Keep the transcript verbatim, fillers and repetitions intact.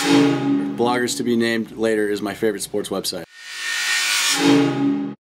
Bloggers to be named later is my favorite sports website.